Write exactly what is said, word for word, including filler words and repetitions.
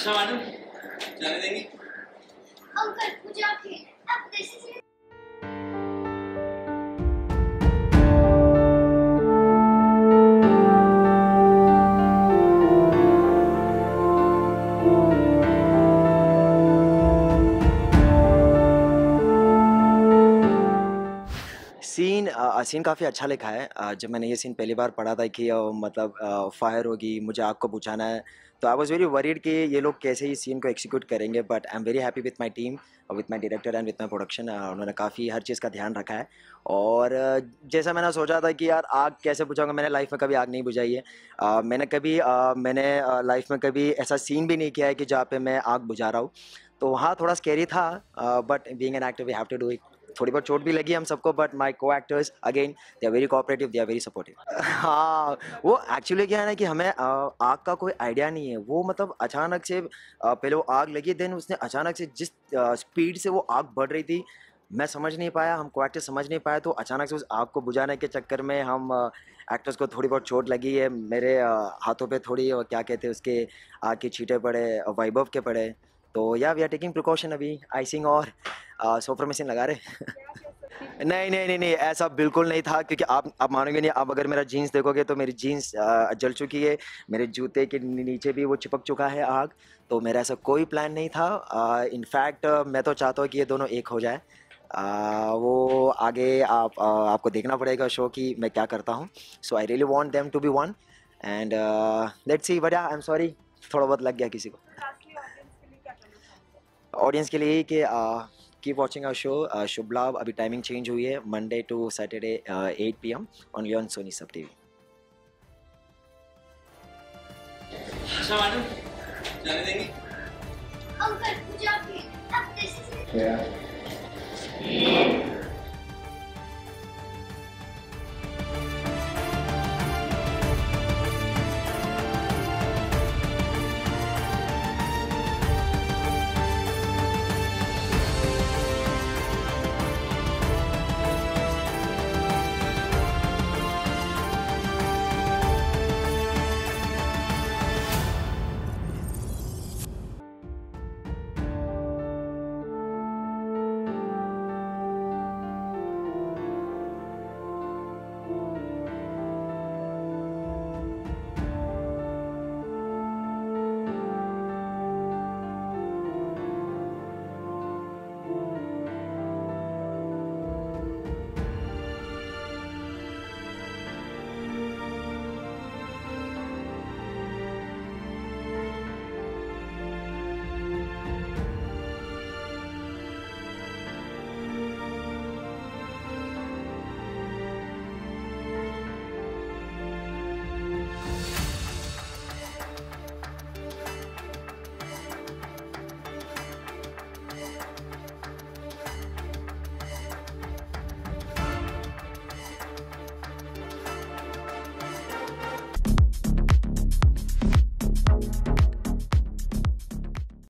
अच्छा मैडम, जाने देंगी? अंकल मुझे आप आप कैसे से सीन अ, सीन काफ़ी अच्छा लिखा है। अ, जब मैंने ये सीन पहली बार पढ़ा था कि अ, मतलब अ, फायर होगी, मुझे आग को बुझाना है, तो आई वाज़ वेरी वरीड कि ये लोग कैसे इस सीन को एग्जीक्यूट करेंगे। But I am very happy with my team और with my director and with my production. उन्होंने काफ़ी हर चीज़ का ध्यान रखा है। और अ, जैसा मैंने सोचा था कि यार आग कैसे बुझाऊंगा, मैंने लाइफ में कभी आग नहीं बुझाई है। अ, मैंने कभी अ, मैंने लाइफ में कभी ऐसा सीन भी नहीं किया है कि जहाँ पे मैं आग बुझा रहा हूँ। तो हाँ, थोड़ा स्केरी था, but being an actor we have to do it. थोड़ी बहुत चोट भी लगी हम सबको, but my co actors again they are very cooperative, they are very supportive. हाँ, वो एक्चुअली क्या है ना कि हमें अ, आग का कोई आइडिया नहीं है। वो मतलब अचानक से अ, पहले वो आग लगी, देन उसने अचानक से जिस स्पीड से वो आग बढ़ रही थी, मैं समझ नहीं पाया, हम को एक्टर समझ नहीं पाया। तो अचानक से उस आग को बुझाने के चक्कर में हम एक्टर्स को थोड़ी बहुत चोट लगी है। मेरे अ, हाथों पे थोड़ी अ, क्या कहते हैं उसके आग के छींटे पड़े, अ, वैभव के पड़े। तो yeah we are taking precaution, अभी आइसिंग और सोपर मशीन लगा रहे। नहीं नहीं नहीं नहीं, ऐसा बिल्कुल नहीं था, क्योंकि आप आप मानोगे नहीं, आप अगर मेरा जीन्स देखोगे तो मेरी जीन्स जल चुकी है, मेरे जूते के नीचे भी वो चिपक चुका है आग। तो मेरा ऐसा कोई प्लान नहीं था। इनफैक्ट मैं तो चाहता हूँ कि ये दोनों एक हो जाए। आ, वो आगे आप आ, आपको देखना पड़ेगा शो की मैं क्या करता हूँ। So I really want them to be one and let's see. But I am sorry, थोड़ा बहुत लग गया किसी को। ऑडियंस के लिए कि keep watching our show Shubh Laabh. अभी टाइमिंग चेंज हुई है, Monday to Saturday eight P M only on Sony SAB TV. अच्छा मैडम, जाने देंगी? अंकल मुझे आप आप कैसे से